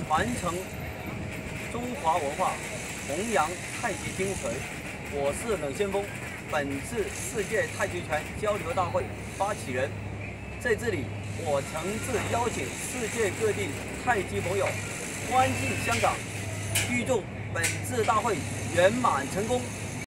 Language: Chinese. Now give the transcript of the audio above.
传承中华文化，弘扬太极精神。我是冷先锋，本次世界太极拳交流大会发起人。在这里，我诚挚邀请世界各地太极朋友欢庆香港，预祝本次大会圆满成功。